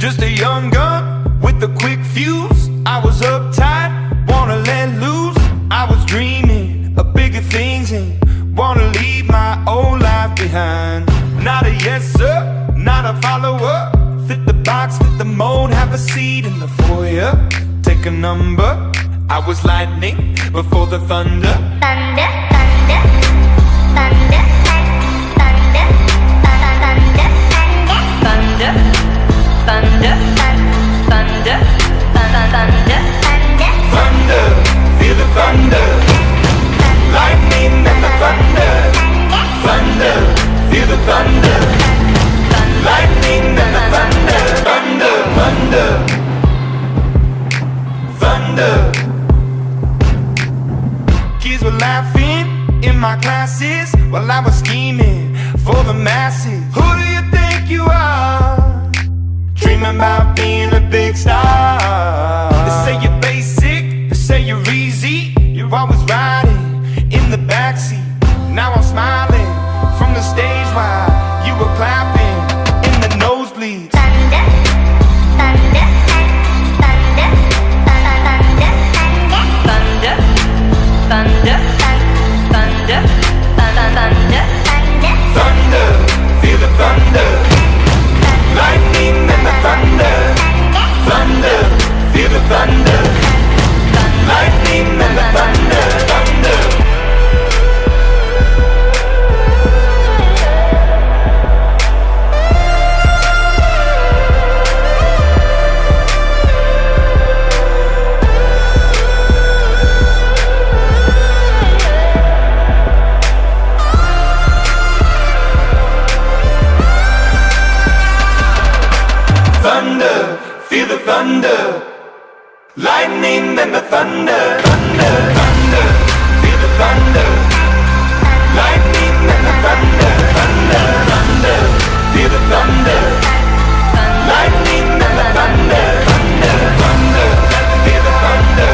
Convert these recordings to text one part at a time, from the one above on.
Just a young gun with a quick fuse. I was uptight, wanna let loose. I was dreaming of bigger things and wanna leave my old life behind. Not a yes sir, not a follower. Fit the box, fit the mold, have a seat in the foyer. Take a number. I was lightning before the thunder. Thunder, thunder, thunder, thunder, thunder, thunder, thunder, thunder, thunder, thunder, feel the thunder. Lightning and the thunder. Thunder, feel the thunder. Lightning and the thunder. Thunder, thunder, thunder. Kids were laughing in my classes while I was scheming for the masses. Who do you think you are? Dreaming about being a big star. They say you're basic, they say you're easy. You're always riding in the backseat. Now I'm smiling from the stage while you were clapping in the nosebleeds. thunder, thunder, thunder, thunder, thunder, thunder, thunder, thunder, Thunder, feel the thunder. Lightning and the thunder. Thunder, feel the thunder. Lightning and the thunder. Thunder. Thunder, feel the thunder. Lightning and the thunder. Thunder, thunder, feel the thunder. Lightning and the thunder. Thunder, thunder, feel the thunder. Lightning and the thunder. Thunder, thunder, feel the thunder.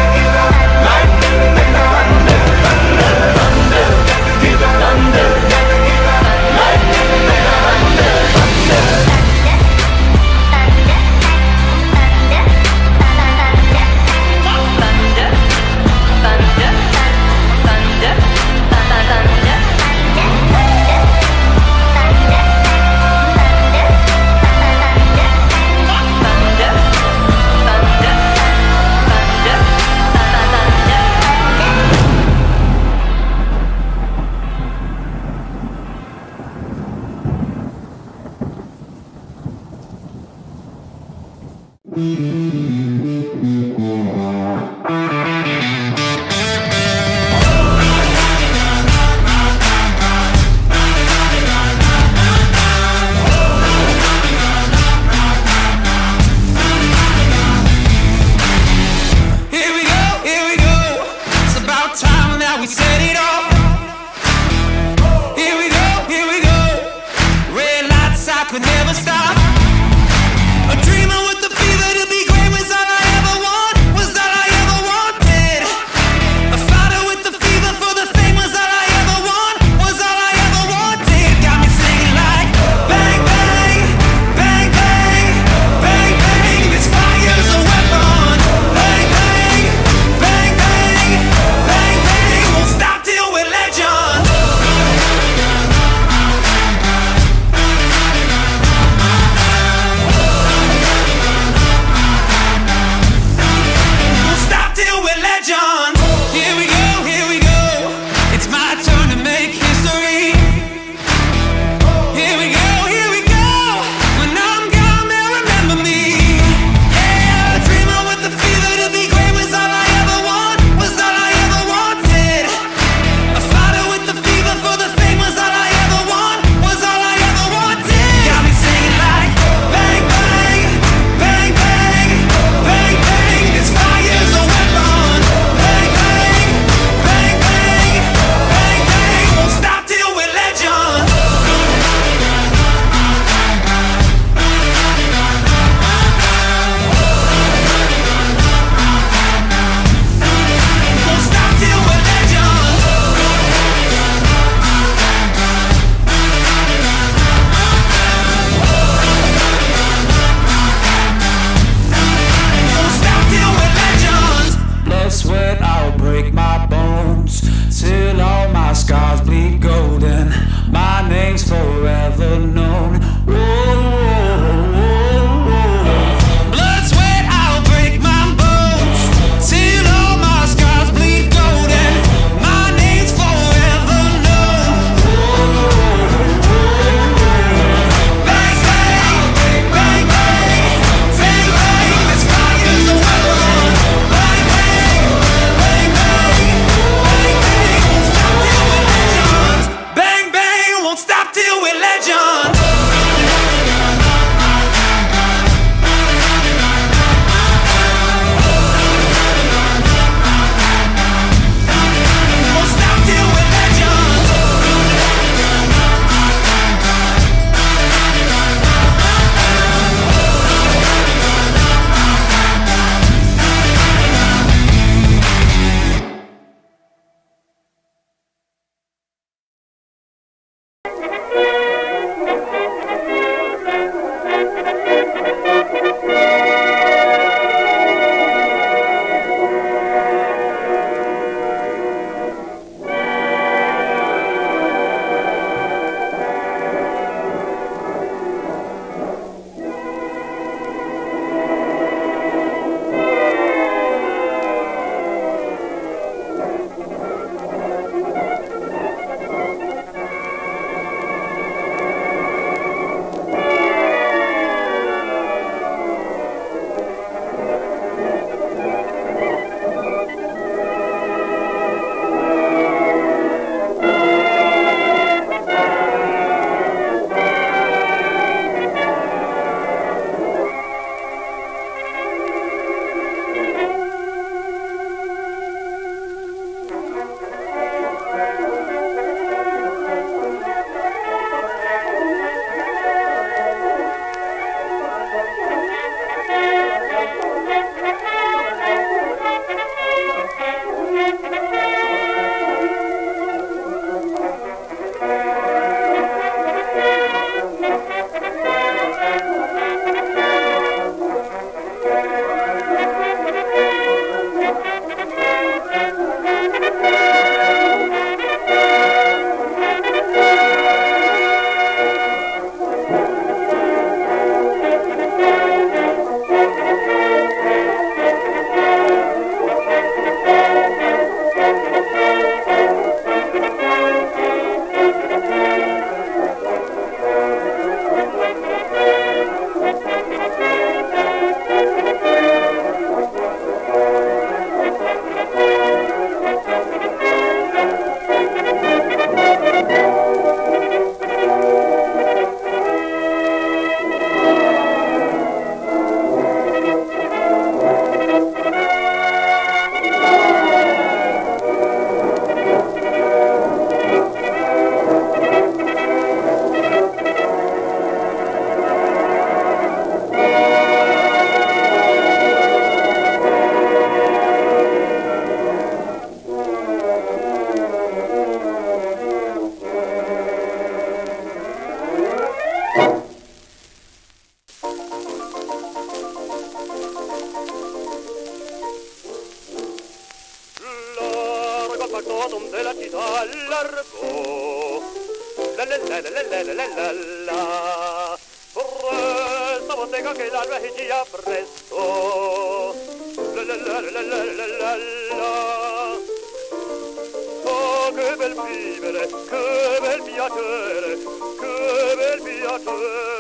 Lightning and the thunder. Thunder, thunder, feel the thunder. Lightning and the thunder. Thunder. Stop! bleed golden. My name's forever known. Blood, sweat, I'll break my bones till all my scars bleed golden. My name's forever known. Bang, bang, bang, bang, bang, bang, bang, this fire's a weapon. Bang, bang, bang, bang, bang, bang, won't stop till we're legends. Won't stop till we're legends. factotum de la città allargò. La la la la la la la la la. Presto bottega che l'alba già presto. La la la la la la la la. Oh, che bel vivere, che bel piacere, che bel piacere.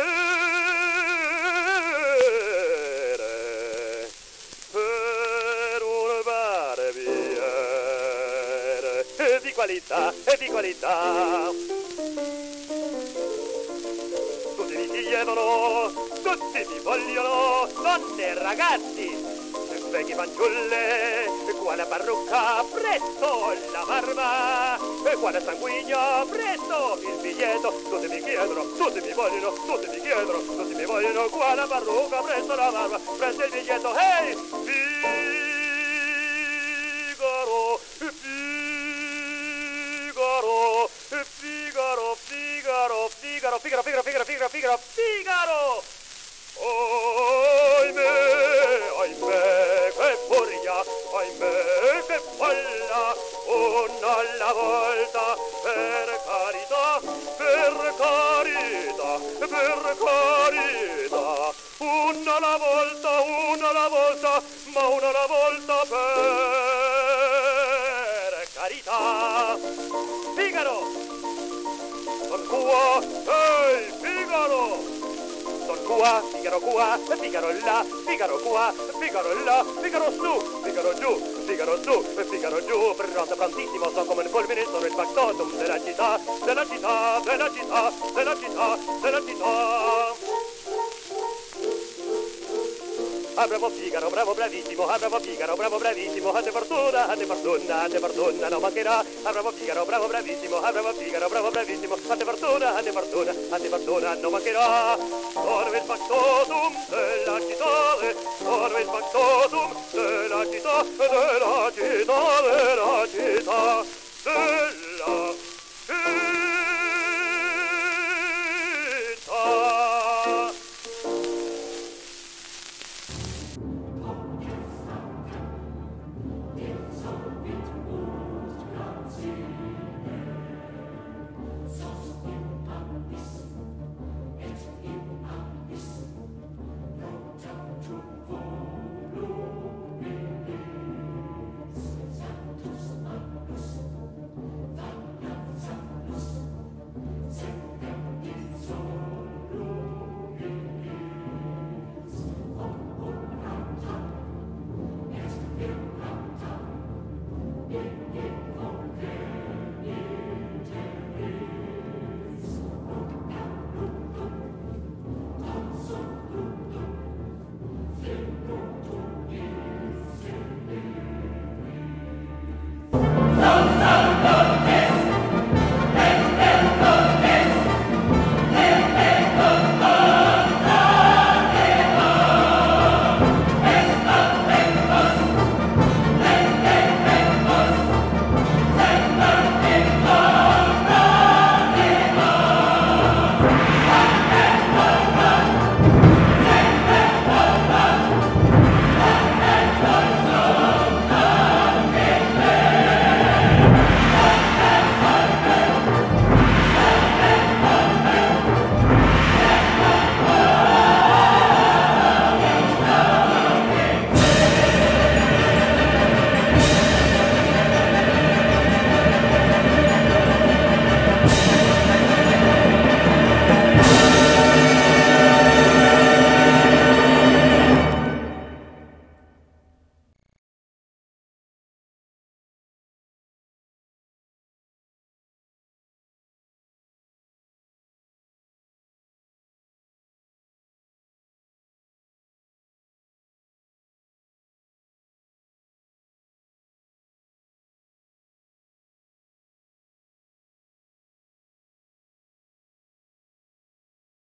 E di qualità. Tutti mi chiedono, tutti mi vogliono, donne e ragazzi, vecchi fanciulle, quale parrucca, presto la barba, quale sanguigno, presto il biglietto. Tutti mi chiedono, tutti mi vogliono, tutti mi chiedono, tutti mi vogliono, quale parrucca, presto la barba, presto il biglietto. Hey, Figaro! Ahimè, ahimè, che furia ahimè che folla, una alla volta, per carità, per carità, per carità, una alla volta, ma una alla volta per carità. Figaro! Son qua, ehi, Figaro! Son qua, Figaro qua, Figaro là, Figaro qua, Figaro là, Figaro su, Figaro giù, Figaro su, Figaro giù, pronto, prontissimo, sono come il fulmine, sono il factotum della città, della città, della città, della città, della città. Ah, bravo Figaro, bravo bravissimo, ah, bravo Figaro, bravo bravissimo, ante fortuna, non mancherà. Ah, bravo Figaro, bravo bravissimo, ah, bravo Figaro, bravo bravissimo, ante fortuna, non mancherà. Orve il factotum della città, orve il factotum della città, della città, della città,